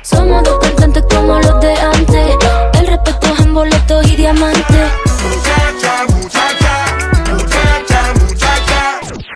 Somos dos cantantes como los de antes. El respeto es en boletos y diamantes. Muchacha, muchacha.